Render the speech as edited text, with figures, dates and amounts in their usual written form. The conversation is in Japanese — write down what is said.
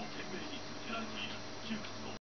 懸命に続けられている窮屈と